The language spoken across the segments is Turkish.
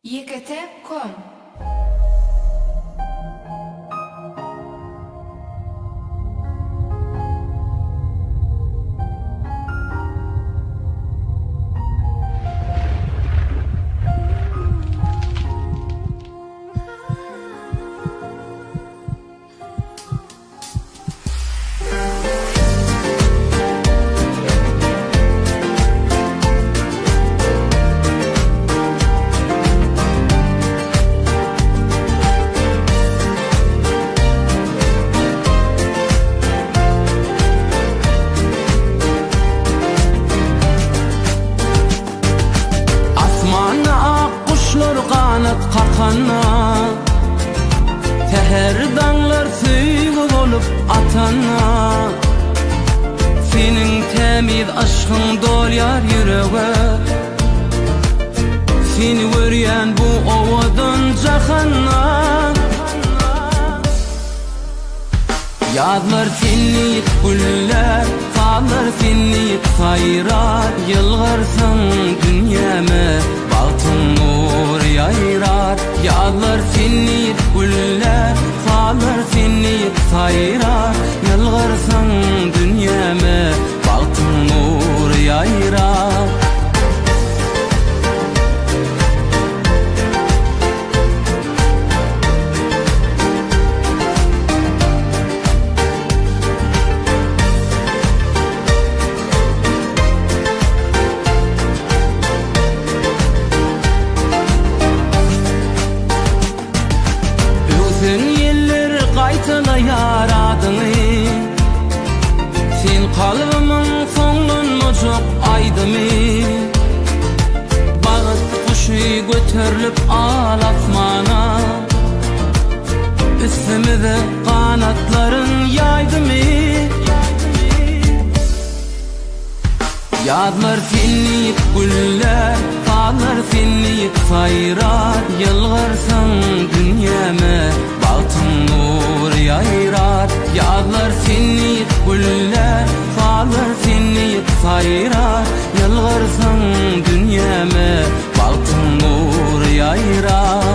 YKT.com Kakana teher dağlar süygü olup atana senin temiz aşkın dolyar yüreğe seni görüyen bu ovadan cahana yazlar seni güller kalır seni sayrar yılgarsın dünyame baltın nur yayrar yazlar seni güller kalır seni sayrar yılgarsın dünyame baltın nur yayrar Qaytala yaradını sen kalbimın sonunu çok aydımı bağıt kuşu götürülüp al asmana üstümüze kanatların yaydı mı yazlar seni güller kalır seni sayrar yılgarsın dünyame baltın nur yayrar yazlar seni güller kalır seni sayrar yılgarsın dünyame baltın nur yayrar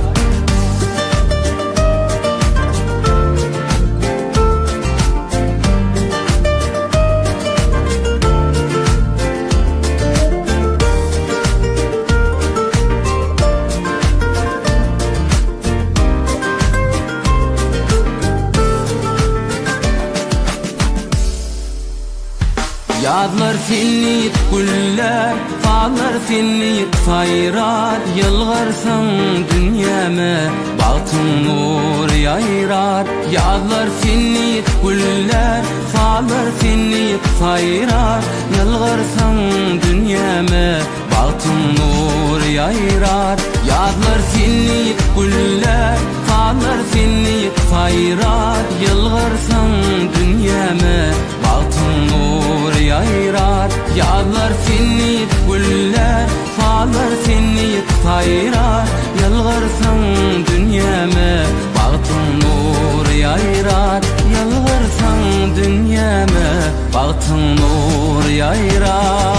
yazlar seni güller kalır seni sayrar yılgarsın dünyame baltın nur yayrar yazlar seni güller kalır seni sayrar yılgarsın dünyame baltın nur yayrar yazlar seni güller kalır seni sayrar yılgarsın dünyame baltın nur yayrar yazlar seni güller kalır seni sayrar yılgarsın dünyame baltın nur yayrar yılgarsın dünyame baltın nur yayrar